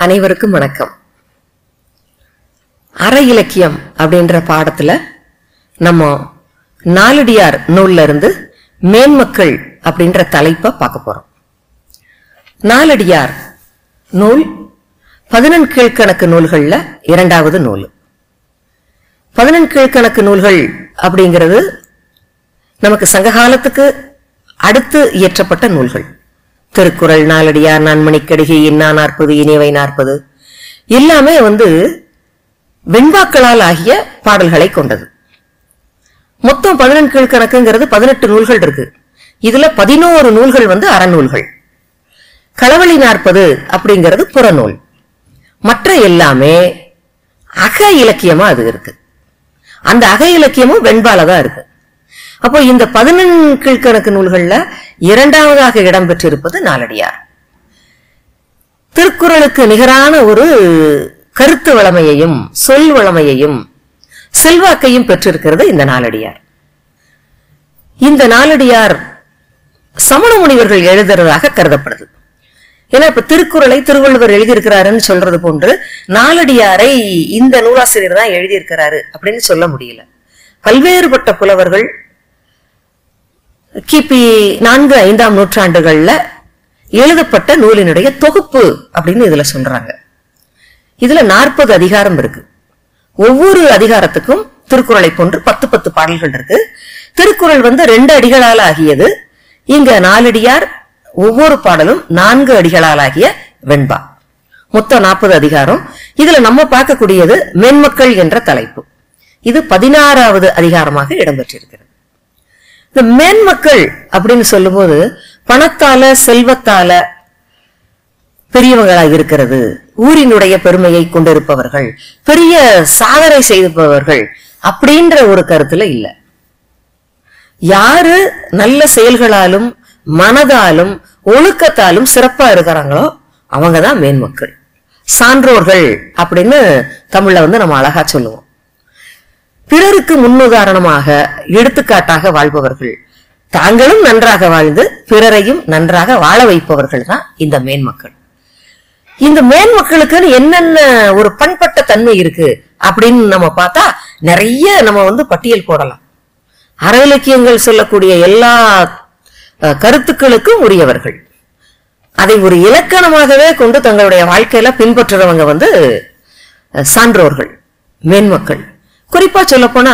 அனைவருக்கும் வணக்கம். அற இலக்கியம் அப்படின்ற பாடத்துல நம்ம நாலடியார் நூல்ல இருந்து மேன்மக்கள் அப்படின்ற தலைப்பை பார்க்க போறோம். நாலடியார் நூல் 11 கீழ்கணக்கு நூல்கள்ல இரண்டாவது நூல். 11 கீழ்கணக்கு நூல்கள் அப்படிங்கிறது நமக்கு சங்ககாலத்துக்கு அடுத்து இயற்றப்பட்ட நூல்கள். திருக்குறள், நாலடியார், நான்மணிக்கடிகை, இன்னா 40, இனியவை 40 எல்லாமே வெண்பாக்களால் ஆகிய பாடல்களை கொண்டது. மொத்தம் 11 கீழ்கணக்குங்கிறது 18 நூல்கள் இருக்கு. இதுல 11 நூல்கள் அறநூல்கள். களவழி 40 அப்படிங்கிறது புறநூல். மற்ற எல்லாமே அக இலக்கியமா அது இருக்கு. அந்த அக இலக்கியமும் வெண்பாலதான் இருக்கு. அப்போ இந்த 11 கீழ்கணக்கு நூல்கள்ல இரண்டாவதாக இடம்பெற்றிருப்பது நாலடியார். திருக்குறளுக்கு நிகரான ஒரு கருத்து வளமையையும் சொல் வளமையையும் செல்வாக்கையும் பெற்றிருக்கிறது இந்த நாலடியார். இந்த நாலடியார் சமண முனிவர்கள் எழுதுறதாக கருதப்படுது. ஏன்னா இப்ப திருக்குறளை திருவள்ளுவர் எழுதியிருக்கிறாருன்னு சொல்றது போன்று நாலடியாரை இந்த நூலாசிரியர் தான் எழுதியிருக்கிறாரு அப்படின்னு சொல்ல முடியல. பல்வேறுபட்ட புலவர்கள் கிபி 4, 5ஆம் நூற்றாண்டுகள்ல எழுதப்பட்ட நூலினுடைய தொகுப்பு அப்படின்னு இதுல சொல்றாங்க. இதுல 40 அதிகாரம் இருக்கு. ஒவ்வொரு அதிகாரத்துக்கும் திருக்குறளை போன்று 10 பாடல்கள் இருக்கு. திருக்குறள் 2 அடிகளால் ஆகியது. இங்க நாலடியார் ஒவ்வொரு பாடலும் 4 அடிகளால் ஆகிய வெண்பா. மொத்தம் 40 அதிகாரம். இதுல நம்ம பார்க்கக்கூடியது மேன்மக்கள் என்ற தலைப்பு. இது 16வது அதிகாரமாக இடம்பெற்றிருக்கிறது. இந்த மேன்மக்கள் அப்படின்னு சொல்லும் போது பணத்தால செல்வத்தால பெரியவங்களாக இருக்கிறது, ஊரினுடைய பெருமையை கொண்டிருப்பவர்கள், பெரிய சாதனை செய்திருப்பவர்கள் அப்படின்ற ஒரு கருத்துல இல்ல. யாரு நல்ல செயல்களாலும் மனதாலும் ஒழுக்கத்தாலும் சிறப்பா இருக்கிறாங்களோ அவங்கதான் மேன்மக்கள், சான்றோர்கள் அப்படின்னு தமிழ்ல நம்ம அழகா சொல்லுவோம். பிறருக்கு முன்னுதாரணமாக எடுத்துக்காட்டாக வாழ்பவர்கள், தாங்களும் நன்றாக வாழ்ந்து பிறரையும் நன்றாக வாழ வைப்பவர்கள் தான் இந்த மேன்மக்கள். இந்த மேன்மக்களுக்கு என்னென்ன ஒரு பண்பட்ட தன்மை இருக்கு அப்படின்னு நம்ம பார்த்தா நிறைய நம்ம பட்டியல் போடலாம். அற இலக்கியங்கள் சொல்லக்கூடிய எல்லா கருத்துக்களுக்கும் உரியவர்கள், அதை ஒரு இலக்கணமாகவே கொண்டு தங்களுடைய வாழ்க்கையில பின்பற்றுறவங்க சான்றோர்கள், மேன்மக்கள். குறிப்பா சொல்ல போனா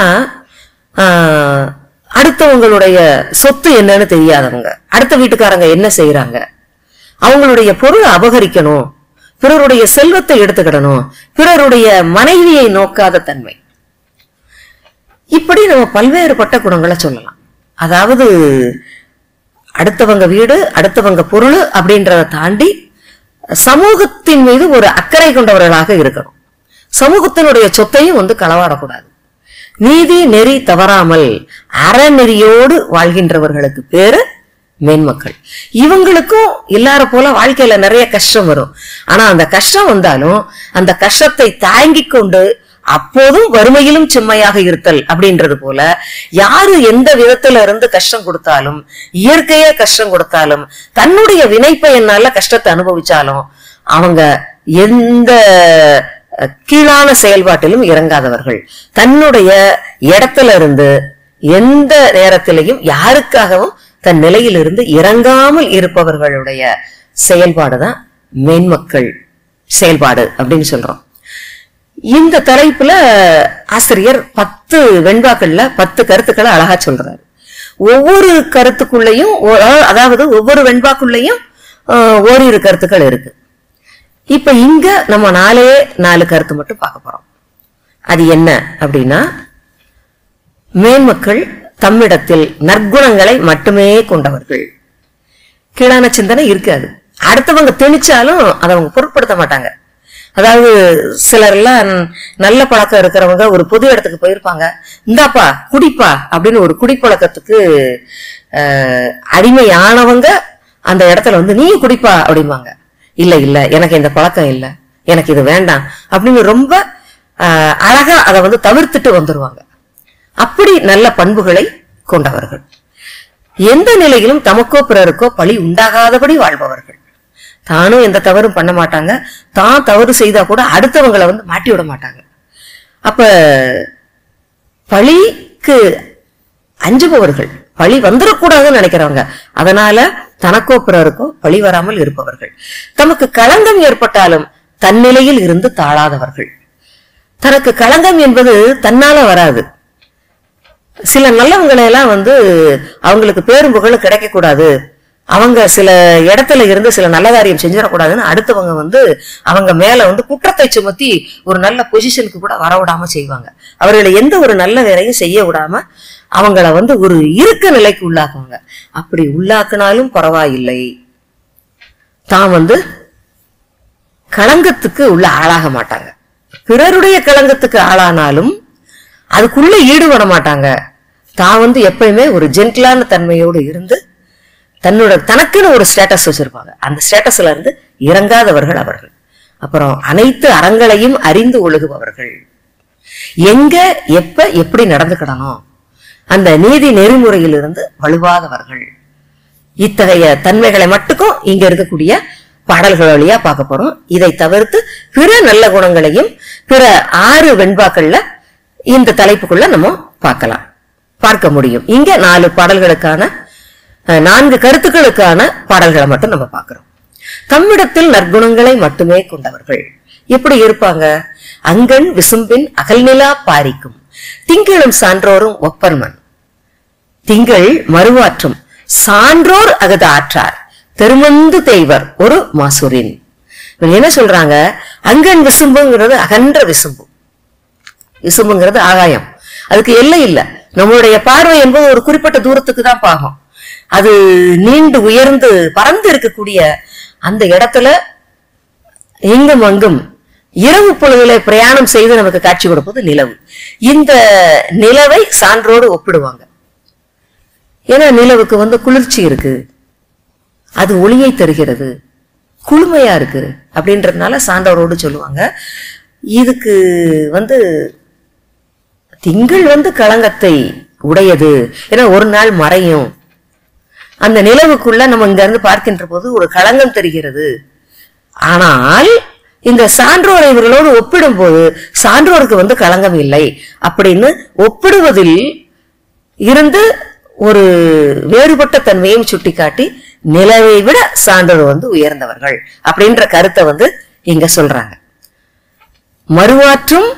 அடுத்தவங்களுடைய சொத்து என்னன்னு தெரியாதவங்க, அடுத்த வீட்டுக்காரங்க என்ன செய்யறாங்க, அவங்களுடைய பொருளை அபகரிக்கணும், பிறருடைய செல்வத்தை எடுத்துக்கிடணும், பிறருடைய மனைவியை நோக்காத தன்மை, இப்படி நம்ம பல்வேறுபட்ட குணங்களை சொல்லலாம். அதாவது அடுத்தவங்க வீடு, அடுத்தவங்க பொருள் அப்படின்றத தாண்டி சமூகத்தின் மீது ஒரு அக்கறை கொண்டவர்களாக இருக்கணும். சமூகத்தினுடைய சொத்தையும் களவாடக்கூடாது. நீதி நெறி தவறாமல் அறநெறியோடு வாழ்கின்றவர்களுக்கு பேரு மேன்மக்கள். இவங்களுக்கும் எல்லார போல வாழ்க்கையில நிறைய கஷ்டம் வரும். ஆனா அந்த கஷ்டம் வந்தாலும் அந்த கஷ்டத்தை தாங்கிக் கொண்டு அப்போதும் வறுமையிலும் செம்மையாக இருத்தல் அப்படின்றது போல, யாரு எந்த விதத்துல இருந்து கஷ்டம் கொடுத்தாலும், இயற்கையே கஷ்டம் கொடுத்தாலும், தன்னுடைய வினைப்பயனால கஷ்டத்தை அனுபவிச்சாலும் அவங்க எந்த கீழான செயல்பாட்டிலும் இறங்காதவர்கள், தன்னுடைய இடத்துல இருந்து எந்த நேரத்திலையும் யாருக்காகவும் தன் நிலையிலிருந்து இறங்காமல் இருப்பவர்களுடைய செயல்பாடுதான் மேன்மக்கள் செயல்பாடு அப்படின்னு சொல்றோம். இந்த தலைப்புல ஆசிரியர் 10 வெண்பாக்கள்ல 10 கருத்துக்களை அழகா சொல்றாரு. ஒவ்வொரு கருத்துக்குள்ளயும், அதாவது ஒவ்வொரு வெண்பாக்குள்ளயும் ஓரிரு கருத்துக்கள் இருக்கு. இப்ப இங்க நம்ம 4 கருத்து மட்டும் பார்க்க போறோம். அது என்ன அப்படின்னா, மேன்மக்கள் தம்மிடத்தில் நற்குணங்களை மட்டுமே கொண்டவர்கள். கீழான சிந்தனை இருக்காது. அடுத்தவங்க திணிச்சாலும் அதை அவங்க பொருட்படுத்த மாட்டாங்க. அதாவது சிலர் எல்லாம் நல்ல பழக்கம் இருக்கிறவங்க ஒரு பொது இடத்துக்கு போயிருப்பாங்க, இந்தாப்பா குடிப்பா அப்படின்னு ஒரு குடிப்பழக்கத்துக்கு அடிமையானவங்க அந்த இடத்துல நீ குடிப்பா அப்படிம்பாங்க. இல்ல இல்ல எனக்கு இந்த பழக்கம் இல்ல, எனக்கு இது வேண்டாம் அப்படின்னு ரொம்ப அழகா அதை தவிர்த்துட்டு வந்துருவாங்க. அப்படி நல்ல பண்புகளை கொண்டவர்கள். எந்த நிலையிலும் தமக்கோ பிறருக்கோ பழி உண்டாகாதபடி வாழ்பவர்கள். தானும் எந்த தவறும் பண்ண மாட்டாங்க, தான் தவறு செய்தா கூட அடுத்தவங்களை வந்து மாட்டி விட மாட்டாங்க. அப்ப பழிக்கு அஞ்சுபவர்கள், பழி வந்துடக்கூடாதுன்னு நினைக்கிறவங்க, அதனால தனக்கோ பிறருக்கோ பழி வராமல் இருப்பவர்கள், தமக்கு களங்கம் ஏற்பட்டாலும் தன்னிலையில் இருந்து தாழாதவர்கள். தனக்கு களங்கம் என்பது தன்னால வராது. சில நல்லவங்களை எல்லாம் வந்து அவங்களுக்கு பேரும் புகழும் கிடைக்க கூடாது, அவங்க சில இடத்துல இருந்து சில நல்ல காரியம் செஞ்சிடக்கூடாதுன்னு அடுத்தவங்க வந்து அவங்க மேல வந்து குற்றத்தை சுமத்தி ஒரு நல்ல பொசிஷனுக்கு கூட வர விடாம செய்வாங்க. அவர்களை எந்த ஒரு நல்ல வேலையும் செய்ய விடாம அவங்கள வந்து ஒரு இருக்க நிலைக்கு உள்ளாக்குவாங்க. அப்படி உள்ளாக்குனாலும் பரவாயில்லை, தான் வந்து களங்கத்துக்கு உள்ள ஆளாக மாட்டாங்க. பிறருடைய களங்கத்துக்கு ஆளானாலும் அதுக்குள்ள ஈடுபட மாட்டாங்க. தான் வந்து எப்பயுமே ஒரு ஜென்டிலான தன்மையோடு இருந்து தனக்குன்னு ஒரு ஸ்டேட்டஸ் வச்சிருப்பாங்க. அந்த ஸ்டேட்டஸ்ல இருந்து இறங்காதவர்கள் அவர்கள். அப்புறம் அனைத்து அறங்களையும் அறிந்து ஒழுகுபவர்கள், எங்க எப்ப எப்படி நடந்துக்கிடணும் அந்த நீதி நெறிமுறையிலிருந்து வலுவாதவர்கள். இத்தகைய தன்மைகளை மட்டுக்கும் இங்க இருக்கக்கூடிய பாடல்கள் வழியா பார்க்க போறோம். இதை தவிர்த்து பிற நல்ல குணங்களையும் பிற 6 வெண்பாக்கள்ல இந்த தலைப்புக்குள்ள நம்ம பார்க்க முடியும். இங்க 4 பாடல்களுக்கான 4 கருத்துக்களுக்கான பாடல்களை மட்டும் நம்ம பார்க்கிறோம். தம்மிடத்தில் நற்குணங்களை மட்டுமே கொண்டவர்கள் எப்படி இருப்பாங்க? அங்கண் விசும்பின் அகல்நிலா பாரிக்கும் திங்களும் சான்றோரும் ஒப்பர்மன். திங்கள் மறுவாற்றும் சான்றோர் அகத ஆற்றார் தெருமந்து தேய்வர் ஒரு மாசூரின். என்ன சொல்றாங்க? அங்கண் விசும்புங்கிறது அகன்ற விசும்பு, விசும்புங்கிறது ஆகாயம், அதுக்கு எல்லை இல்ல. நம்மளுடைய பார்வை என்பது ஒரு குறிப்பிட்ட தூரத்துக்கு தான் பாகும். அது நீண்டு உயர்ந்து பறந்து இருக்கக்கூடிய அந்த இடத்துல எங்கும் அங்கும் இரவு பொழுதுல பிரயாணம் செய்து நமக்கு காட்சி கொடுப்பது நிலவு. இந்த நிலவை சான்றோடு ஒப்பிடுவாங்க. ஏன்னா நிலவுக்கு வந்து குளிர்ச்சி இருக்கு, அது ஒளியை தருகிறது, குளுமையா இருக்கு அப்படின்றதுனால சான்றோரோடு சொல்லுவாங்க. இதுக்கு வந்து திங்கள் வந்து களங்கத்தை உடையது, ஏன்னா ஒரு நாள் மறையும். அந்த நிலவுக்குள்ள நம்ம இங்க இருந்து பார்க்கின்ற போது ஒரு களங்கம் தெரிகிறது. ஆனால் இந்த சான்றோரை இவர்களோடு ஒப்பிடும் போது சான்றோருக்கு வந்து களங்கம் இல்லை அப்படின்னு ஒப்பிடுவதில் இருந்து ஒரு வேறுபட்ட தன்மையும் சுட்டிக்காட்டி நிலவை விட சான்றோர் வந்து உயர்ந்தவர்கள் அப்படின்ற கருத்தை வந்து இங்க சொல்றாங்க. மறுவாற்றும்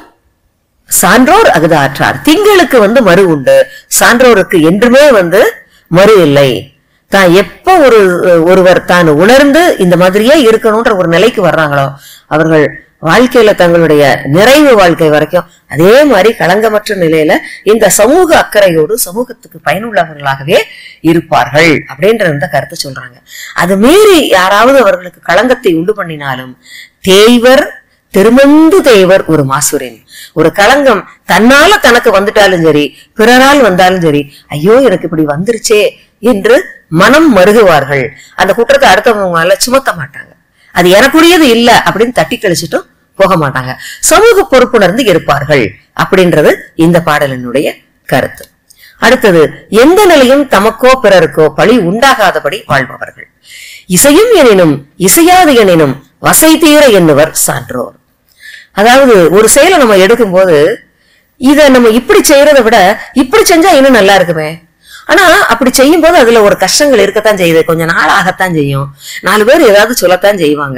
சான்றோர் அகுத ஆற்றார். திங்களுக்கு வந்து மறு உண்டு, சான்றோருக்கு என்றுமே வந்து மறு இல்லை. தான் எப்ப ஒருவர் தான் உணர்ந்து இந்த மாதிரியே இருக்கணும்ன்ற ஒரு நிலைக்கு வர்றாங்களோ அவர்கள் வாழ்க்கையில தங்களுடைய நிறைவு வாழ்க்கை வரைக்கும் அதே மாதிரி களங்கமற்ற நிலையில இந்த சமூக அக்கறையோடு சமூகத்துக்கு பயனுள்ளவர்களாகவே இருப்பார்கள் அப்படின்ற இந்த கருத்தை சொல்றாங்க. அது மீறி யாராவது அவர்களுக்கு களங்கத்தை உண்டு பண்ணினாலும் தேய்வர் திருமந்து தேய்வர் ஒரு மாசுரின். ஒரு களங்கம் தன்னால தனக்கு வந்துட்டாலும் சரி பிறரால் வந்தாலும் சரி, ஐயோ எனக்கு இப்படி வந்துருச்சே என்று மனம் மருகுவார்கள். அந்த குற்றத்தை அடுத்தவங்க சுமத்த மாட்டாங்க. அது எனக்குரியது இல்ல அப்படின்னு தட்டி கழிச்சுட்டும் போக மாட்டாங்க. சமூக பொறுப்புணர்ந்து இருப்பார்கள் அப்படின்றது இந்த பாடலினுடைய கருத்து. அடுத்தது, எந்த நிலையும் தமக்கோ பிறருக்கோ பழி உண்டாகாதபடி வாழ்பவர்கள். இசையும் எனினும் இசையாது எனினும் வசை தீர எண்ணுவர் சான்றோர். அதாவது ஒரு செயலை நம்ம எடுக்கும் போது இத நம்ம இப்படி செய்யறதை விட இப்படி செஞ்சா இன்னும் நல்லா இருக்குமே, ஆனா அப்படி செய்யும் போது அதுல ஒரு கஷ்டங்கள் இருக்கத்தான் செய்யுது, கொஞ்ச நாள் ஆகத்தான் செய்யும், 4 பேர் ஏதாவது சொல்லத்தான் செய்வாங்க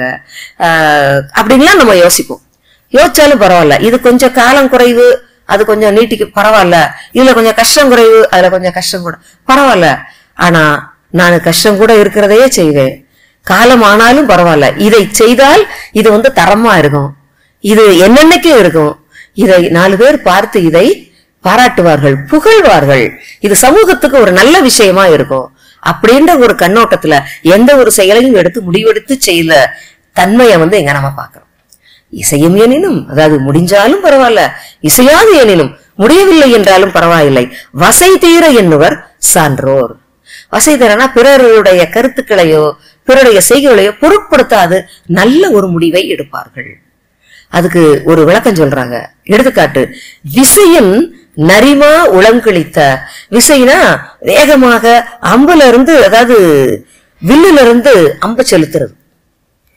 அப்படின்லாம் நம்ம யோசிப்போம். யோசிச்சாலும் பரவாயில்ல, இது கொஞ்சம் காலம் குறைவு, அது கொஞ்சம் நீட்டிக்கு பரவாயில்ல, இதுல கொஞ்சம் கஷ்டம் குறைவு, அதுல கொஞ்சம் கஷ்டம் கூட பரவாயில்ல, ஆனா நான் கஷ்டம் கூட இருக்கிறதையே செய்வேன், காலம் ஆனாலும் பரவாயில்ல, இதை செய்தால் இது வந்து தரமா இருக்கும், இது என்னென்னைக்கும் இருக்கும், இதை 4 பேர் பார்த்து இதை பாராட்டுவார்கள், புகழ்வார்கள், இது சமூகத்துக்கு ஒரு நல்ல விஷயமா இருக்கும் அப்படின்ற ஒரு கண்ணோட்டத்துல எந்த ஒரு செயலையும் எடுத்து முடிவெடுத்து செய்யல தன்மையை வந்து எங்க நம்ம பாக்குறோம். இசையும் எனினும், அதாவது முடிஞ்சாலும் பரவாயில்ல, இசையாது எனினும் முடியவில்லை என்றாலும் பரவாயில்லை, வசை தீர எண்ணுவர் சான்றோர். வசை தீரனா பிறருடைய கருத்துக்களையோ பிறருடைய செய்கைகளையோ பொருட்படுத்தாது நல்ல ஒரு முடிவை எடுப்பார்கள். அதுக்கு ஒரு விளக்கம் சொல்றாங்க. எடுத்துக்காட்டு, விசையின் நரிமா உளங்களித்த. விசைனா வேகமாக அம்புல இருந்து, அதாவது வில்லுல இருந்து அம்பு செலுத்துறது.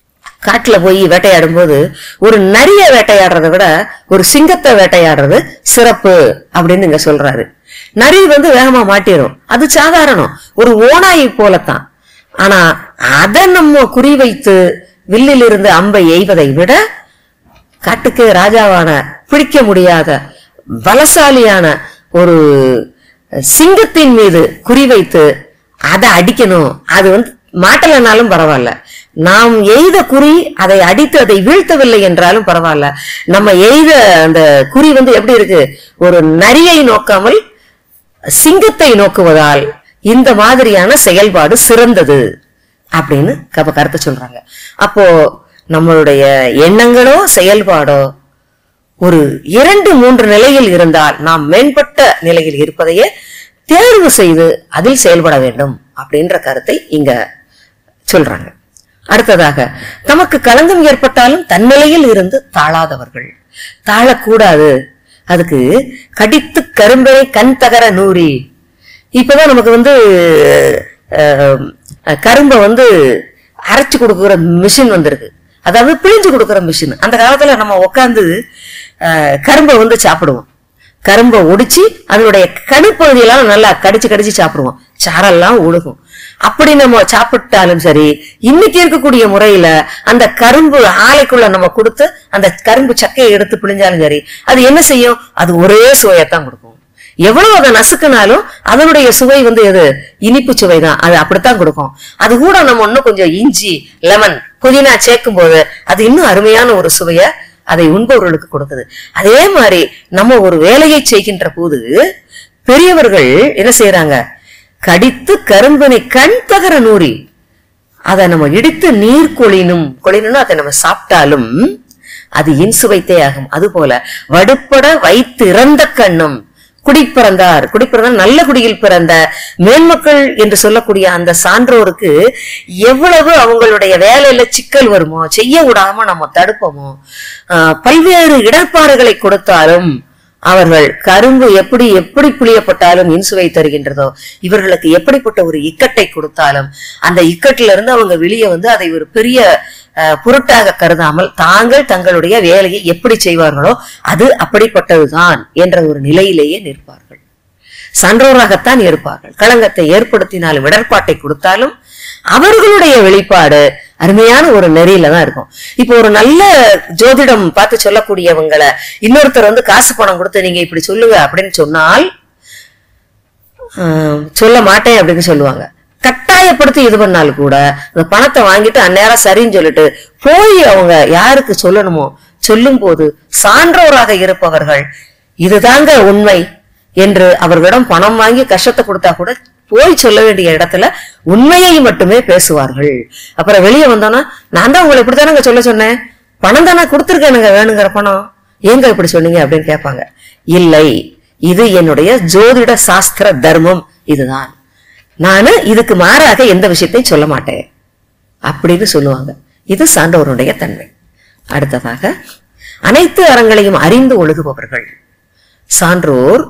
காட்டுல போய் வேட்டையாடும் போது ஒரு நரிய வேட்டையாடுறத விட ஒரு சிங்கத்தை வேட்டையாடுறது சிறப்பு அப்படின்னு இங்க சொல்றாரு. நரி வேகமா மாட்டிரும், அது சாதாரணம், ஒரு ஓநாயை போலத்தான். ஆனா அதை நம்ம குறிவைத்து வில்லில் இருந்து அம்பை எய்வதை விட காட்டுக்கு ராஜாவான பிடிக்க முடியாத பலசாலியான ஒரு சிங்கத்தின் மீது குறிவைத்து அதை அடிக்கணும். அது மாட்டலனாலும் பரவாயில்ல, நாம் எய்த குறி அதை அடித்து அதை வீழ்த்தவில்லை என்றாலும் பரவாயில்ல, நம்ம எய்த அந்த குறி எப்படி இருக்கு, ஒரு நரியை நோக்காமல் சிங்கத்தை நோக்குவதால் இந்த மாதிரியான செயல்பாடு சிறந்தது அப்படின்னு கருத்து சொல்றாங்க. அப்போ நம்மளுடைய எண்ணங்களோ செயல்பாடோ ஒரு 2-3 நிலையில் இருந்தால் நாம் மேம்பட்ட நிலையில் இருப்பதையே தேர்வு செய்து அதில் செயல்பட வேண்டும் அப்படின்ற கருத்தை இங்க சொல்றாங்க. அடுத்ததாக, தமக்கு களங்கம் ஏற்பட்டாலும் தன்னிலையில் இருந்து தாழாதவர்கள். தாழக்கூடாது, அதுக்கு கடித்து கரும்பரை கண் தகர நூறி. இப்பதான் நமக்கு கரும்பை அரைச்சு கொடுக்குற மிஷின் வந்திருக்கு, அதாவது பிழிஞ்சு கொடுக்குற மிஷின். அந்த காலத்துல நம்ம உட்காந்து கரும்பை சாப்பிடுவோம், கரும்பை ஒடிச்சு அதனுடைய கணுப்பகுதியெல்லாம் நல்லா கடிச்சு கடிச்சு சாப்பிடுவோம், சாரெல்லாம் ஒழுகும். அப்படி நம்ம சாப்பிட்டாலும் சரி, இன்னைக்கு இருக்கக்கூடிய முறையில அந்த கரும்பு ஆலைக்குள்ள நம்ம கொடுத்து அந்த கரும்பு சக்கையை எடுத்து பிழிஞ்சாலும் சரி, அது என்ன செய்யும், அது ஒரே சுவையத்தான் கொடுக்கும். எவ்வளவு அதை நசுக்குனாலும் அதனுடைய சுவை எது, இனிப்பு சுவை தான், அது அப்படித்தான் கொடுக்கும். அது கூட நம்ம இன்னும் கொஞ்சம் இஞ்சி, லெமன், புதினா சேர்க்கும் போது அது இன்னும் அருமையான ஒரு சுவைய அதை உண்பவர்களுக்கு கொடுக்குது. அதே மாதிரி நம்ம ஒரு வேலையை செய்கின்ற போது பெரியவர்கள் என்ன செய்யறாங்க, கடித்து கரும்பினை கண் தகர நூறி அதை நம்ம இடித்து நீர் கொளினும் அதை நம்ம சாப்பிட்டாலும் அது இன்சுவைத்தே ஆகும். அது போல வடுப்பட வைத்து இறந்த கண்ணும் குடிப்பிறந்தார், குடிப்பிறந்தார் நல்ல குடியில் பிறந்த மேன்மக்கள் என்று சொல்லக்கூடிய அந்த சான்றோருக்கு எவ்வளவு அவங்களுடைய வேலையில சிக்கல் வருமோ, செய்ய விடாம நம்ம தடுப்போமோ, பல்வேறு இடர்பாடுகளை கொடுத்தாலும் அவர்கள் கரும்பு எப்படி எப்படி புளியப்பட்டாலும் இன்சுவை தருகின்றதோ, இவர்களுக்கு எப்படிப்பட்ட ஒரு இக்கட்டை கொடுத்தாலும் அந்த இக்கட்டில இருந்து அவங்க வெளியே அதை ஒரு பெரிய பொருட்டாக கருதாமல் தாங்கள் தங்களுடைய வேலையை எப்படி செய்வார்களோ அது அப்படிப்பட்டதுதான் என்ற ஒரு நிலையிலேயே நிற்பார்கள். சான்றோராகத்தான் இருப்பார்கள். களங்கத்தை ஏற்படுத்தினாலும் இடர்பாட்டை கொடுத்தாலும் அவர்களுடைய வெளிப்பாடு அருமையான ஒரு நெறியில தான் இருக்கும். இப்போ ஒரு நல்ல ஜோதிடம் பார்த்து சொல்லக்கூடியவங்களை இன்னொருத்தர் காசு பணம் கொடுத்து நீங்க இப்படி சொல்லுங்க அப்படின்னு சொன்னால் சொல்ல மாட்டேன் அப்படின்னு சொல்லுவாங்க. கட்டாயப்படுத்தி இது பண்ணாலும் கூட அந்த பணத்தை வாங்கிட்டு அந்நேரம் சரின்னு சொல்லிட்டு போய் அவங்க யாருக்கு சொல்லணுமோ சொல்லும் போது சான்றோராக இருப்பவர்கள் இதுதாங்க உண்மை என்று அவர்களிடம் பணம் வாங்கி கஷ்டத்தை கொடுத்தா கூட போய் சொல்ல வேண்டிய இடத்துல உண்மையை மட்டுமே பேசுவார்கள். அப்புறம் வெளியே வந்தோம்னா நான் தான் உங்களை இப்படித்தானங்க சொல்ல சொன்னேன், பணம் தானே கொடுத்துருக்கேனுங்க, வேணுங்கிற பணம் ஏங்க இப்படி சொன்னீங்க அப்படின்னு கேட்பாங்க. இல்லை, இது என்னுடைய ஜோதிட சாஸ்திர தர்மம், இதுதான், நானு இதுக்கு மாறாக எந்த விஷயத்தையும் சொல்ல மாட்டேன் அப்படின்னு சொல்லுவாங்க. இது சான்றோருடைய தன்மை. அடுத்ததாக, அனைத்து அறங்களையும் அறிந்து ஒழுகுபவர்கள். சான்றோர்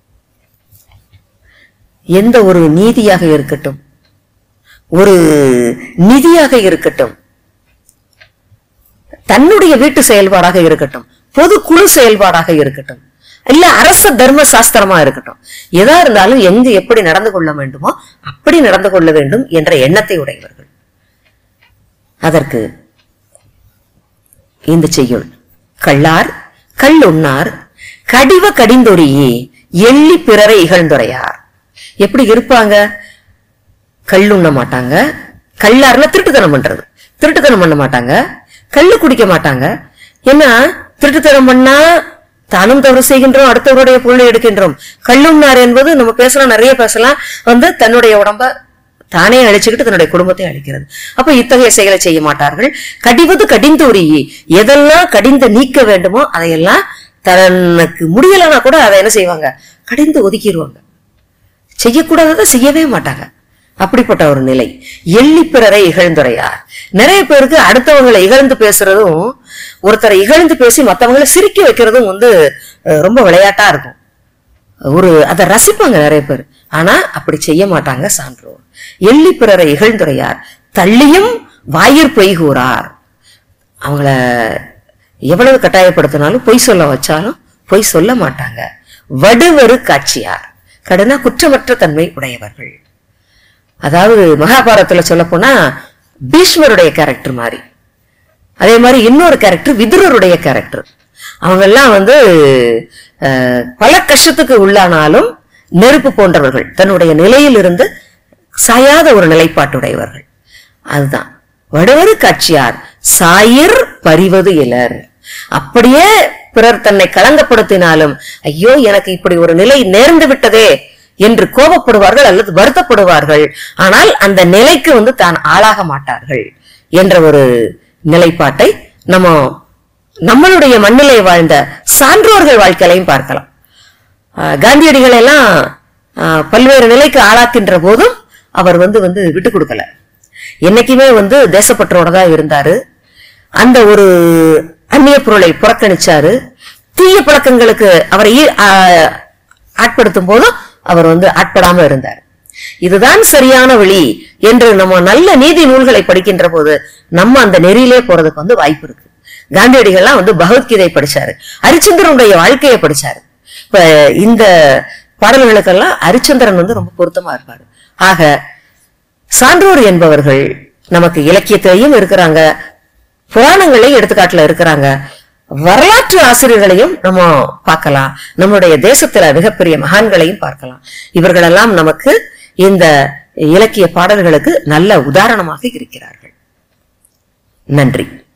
எந்த ஒரு நீதியாக இருக்கட்டும், ஒரு நிதியாக இருக்கட்டும், தன்னுடைய வீட்டு செயல்பாடாக இருக்கட்டும், பொதுக்குழு செயல்பாடாக இருக்கட்டும், இல்ல அரச தர்ம சாஸ்திரமா இருக்கட்டும், எதா இருந்தாலும் எங்கு எப்படி நடந்து கொள்ள வேண்டுமோ அப்படி நடந்து கொள்ள வேண்டும் என்ற எண்ணத்தை உடையவர்கள். அதற்கு இந்த செய்யுள், கள்ளார் கள்ளுண்ணார் கடிவ கடிந்தொரியே எள்ளி பிறரை இகழ்ந்துரையார். எப்படி இருப்பாங்க? கள்ளுண்ண மாட்டாங்க, கள்ளார்ல திருட்டுத்தனம் பண்றது, திருட்டுத்தனம் பண்ண மாட்டாங்க, கள்ளு குடிக்க மாட்டாங்க. ஏன்னா திருட்டுத்தனம் பண்ணா தானும் தவறு செய்கின்றோம், அடுத்தவருடைய பொருளை எடுக்கின்றோம். கள்ளுண்ணார் என்பது நம்ம பேசலாம், நிறைய பேசலாம், தன்னுடைய உடம்ப தானே அழிச்சுக்கிட்டு தன்னுடைய குடும்பத்தை அழிக்கிறது. அப்ப இத்தகைய செயலை செய்ய மாட்டார்கள். கடிவது கடிந்தொரியே, எதெல்லாம் கடிந்து நீக்க வேண்டுமோ அதையெல்லாம் தனக்கு முடியலன்னா கூட அதை என்ன செய்வாங்க, கடிந்து ஒதுக்கிடுவாங்க. செய்யக்கூடாததை செய்யவே மாட்டாங்க. அப்படிப்பட்ட ஒரு நிலை. எள்ளி பிறரை இகழ்ந்துரையார். நிறைய பேருக்கு அடுத்தவங்களை இகழ்ந்து பேசுறதும், ஒருத்தரை இகழ்ந்து பேசி மற்றவங்களை சிரிக்க வைக்கிறதும் ரொம்ப விளையாட்டா இருக்கும். அதை ரசிப்பாங்க நிறைய பேர். ஆனா அப்படி செய்ய மாட்டாங்க சான்றோர். எள்ளி பிறரை இகழ்ந்துரையார் தள்ளியும் வாயிற் பொய் கூறார். அவங்கள எவ்வளவு கட்டாயப்படுத்தினாலும் பொய் சொல்ல வச்சாலும் பொய் சொல்ல மாட்டாங்க. வடுவரு காட்சியார், கடுனா குற்றமற்ற தன்மை உடையவர்கள். அதாவது மகாபாரதத்துல சொல்ல போனா பீஷ்மருடைய கேரக்டர் மாதிரி. அதே மாதிரி இன்னொரு கேரக்டர் விதுரருடைய கேரக்டர். அவங்க எல்லாம் பல கஷ்டத்துக்கு உள்ளானாலும் நெருப்பு போன்றவர்கள், தன்னுடைய நிலையில் இருந்து சாயாத ஒரு நிலைப்பாட்டுடையவர்கள். அதுதான் வடுவரு காட்சியார் சாயிர் பறிவது இலர். அப்படியே பிறர் தன்னை களங்கப்படுத்தினாலும் ஐயோ எனக்கு இப்படி ஒரு நிலை நேர்ந்து விட்டதே என்று கோபப்படுவார்கள் அல்லது வருத்தப்படுவார்கள். ஆனால் அந்த நிலைக்கு தான் ஆளாக மாட்டார்கள் என்ற ஒரு நிலைப்பாட்டை நம்மளுடைய மண்ணிலே வாழ்ந்த சான்றோர்கள் வாழ்க்கையிலையும் பார்க்கலாம். காந்தியடிகள் எல்லாம் பல்வேறு நிலைக்கு ஆளாக்கின்ற போதும் அவர் விட்டு கொடுக்கல. என்னைக்குமே தேசப்பற்றோட தான் இருந்தாரு. அந்த ஒரு அந்நிய பொருளை புறக்கணிச்சாரு. தீய பழக்கங்களுக்கு அவரை ஆட்படுத்தும் போதும் அவர் ஆட்படாம இருந்தார். இதுதான் சரியான வழி என்று நம்ம நல்ல நீதி நூல்களை படிக்கின்ற போது நம்ம அந்த நெறியிலே போறதுக்கு வாய்ப்பு இருக்கு. காந்தியடிகள்லாம் பகவத்கீதை படிச்சாரு, ஹரிச்சந்திரனுடைய வாழ்க்கையை படிச்சாரு. இப்ப இந்த பாடல்களுக்கெல்லாம் ஹரிச்சந்திரன் ரொம்ப பொருத்தமா இருப்பாரு. ஆக சான்றோர் என்பவர்கள் நமக்கு இலக்கியத்திலையும் இருக்கிறாங்க, புராணங்களையும் எடுத்துக்காட்டுல இருக்கிறாங்க, வரலாற்று ஆசிரியர்களையும் நம்ம பார்க்கலாம், நம்முடைய தேசத்துல மிகப்பெரிய மகான்களையும் பார்க்கலாம். இவர்களெல்லாம் நமக்கு இந்த இலக்கிய பாடல்களுக்கு நல்ல உதாரணமாக இருக்கிறார்கள். நன்றி.